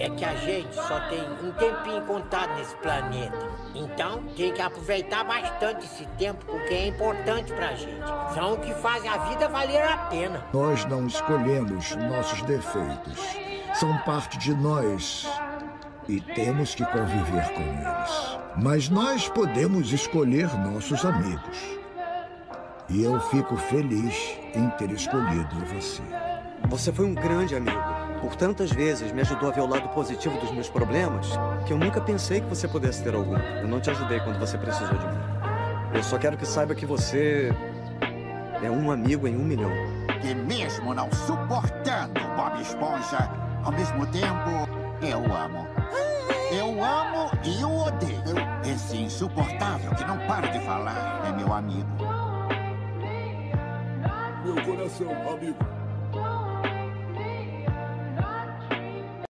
É que a gente só tem um tempinho contado nesse planeta. Então, tem que aproveitar bastante esse tempo, porque é importante pra gente. São o que fazem a vida valer a pena. Nós não escolhemos nossos defeitos. São parte de nós e temos que conviver com eles. Mas nós podemos escolher nossos amigos. E eu fico feliz em ter escolhido você. Você foi um grande amigo. Por tantas vezes me ajudou a ver o lado positivo dos meus problemas que eu nunca pensei que você pudesse ter algum. Eu não te ajudei quando você precisou de mim. Eu só quero que saiba que você é um amigo em 1 milhão. E mesmo não suportando Bob Esponja, ao mesmo tempo, eu amo. Eu amo e o odeio. Esse insuportável que não para de falar é meu amigo. Meu coração, amigo.